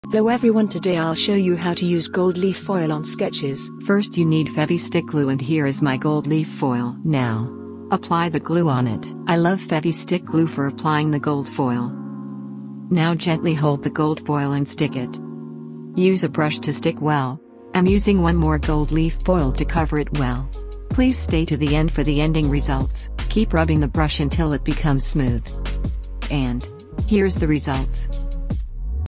Hello everyone, today I'll show you how to use gold leaf foil on sketches. First you need Fevi-Stick glue, and here is my gold leaf foil. Now, apply the glue on it. I love Fevi-Stick glue for applying the gold foil. Now gently hold the gold foil and stick it. Use a brush to stick well. I'm using one more gold leaf foil to cover it well. Please stay to the end for the ending results. Keep rubbing the brush until it becomes smooth. And here's the results.